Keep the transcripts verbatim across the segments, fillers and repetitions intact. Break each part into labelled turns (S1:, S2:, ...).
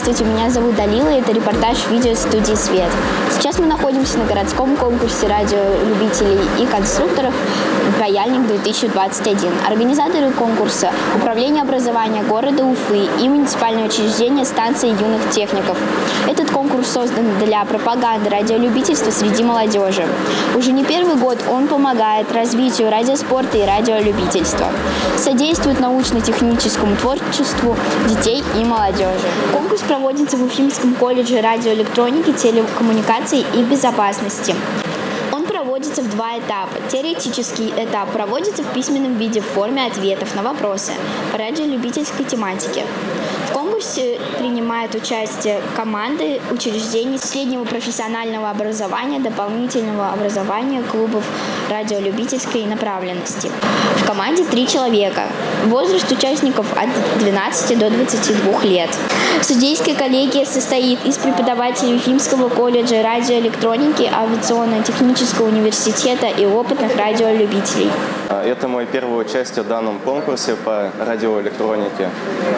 S1: Здравствуйте, меня зовут Далила, это репортаж видео студии «Свет». Сейчас мы находимся на городском конкурсе радиолюбителей и конструкторов «Паяльник две тысячи двадцать один». Организаторы конкурса – Управление образования города Уфы и муниципальное учреждение станции юных техников. Этот конкурс создан для пропаганды радиолюбительства среди молодежи. Уже не первый год он помогает развитию радиоспорта и радиолюбительства, содействует научно-техническому творчеству детей и молодежи. Конкурс проводится в Уфимском колледже радиоэлектроники, телекоммуникаций и безопасности. Он проводится в два этапа. Теоретический этап проводится в письменном виде в форме ответов на вопросы по радиолюбительской тематике. В конкурсе принимают участие команды учреждений среднего профессионального образования, дополнительного образования, клубов радиолюбительской направленности. В команде три человека. Возраст участников от двенадцати до двадцати двух лет. Судейская коллегия состоит из преподавателей Уфимского колледжа радиоэлектроники, авиационно-технического университета и опытных радиолюбителей.
S2: Это мое первое участие в данном конкурсе по радиоэлектронике.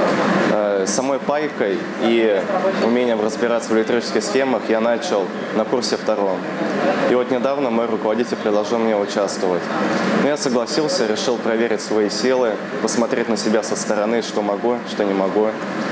S2: Самой пайкой и умением разбираться в электрических схемах я начал на курсе втором. И вот недавно мой руководитель предложил мне участвовать. Но я согласился, решил проверить свои силы, посмотреть на себя со стороны, что могу, что не могу.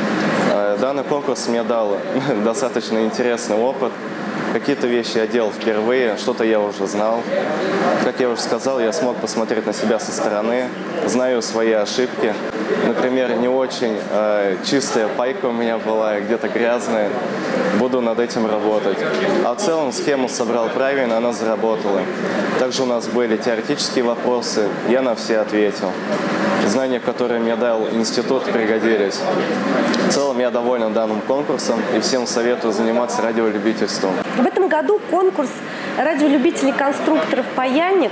S2: Данный конкурс мне дал достаточно интересный опыт. Какие-то вещи я делал впервые, что-то я уже знал. Как я уже сказал, я смог посмотреть на себя со стороны, знаю свои ошибки. Например, не очень э, чистая пайка у меня была, где-то грязная. Буду над этим работать. А в целом схему собрал правильно, она заработала. Также у нас были теоретические вопросы, я на все ответил. Знания, которые мне дал институт, пригодились. В целом я доволен данным конкурсом и всем советую заниматься радиолюбительством.
S3: В этом году конкурс радиолюбителей-конструкторов «Паяльник»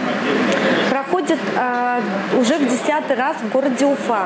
S3: проходит э, уже в десятый раз в городе Уфа.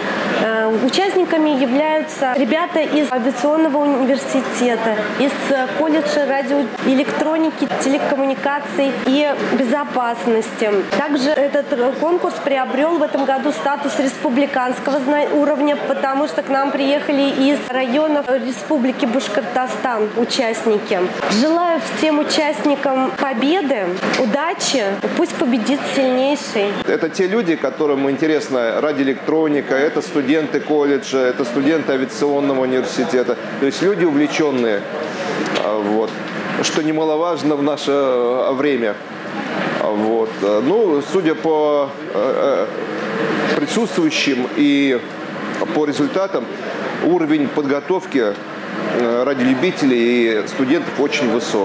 S3: Э, участниками являются ребята из авиационного университета, из колледжа радиоэлектроники, телекоммуникаций и безопасности. Также этот конкурс приобрел в этом году статус республиканского уровня, потому что к нам приехали из районов Республики Башкортостан участники. Желаю всем участникам победы, удачи, пусть победит сильнейший.
S4: Это те люди, которым интересна радиоэлектроника, это студенты колледжа, это студенты авиационного университета, то есть люди увлеченные, вот, что немаловажно в наше время. Вот. Ну, судя по присутствующим и по результатам, уровень подготовки радиолюбителей и студентов очень высок.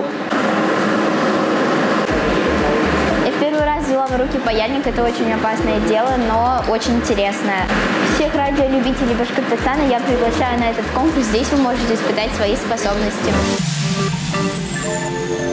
S1: Взяла в руки паяльник, это очень опасное дело, но очень интересное. Всех радиолюбителей Башкортостана я приглашаю на этот конкурс. Здесь вы можете испытать свои способности.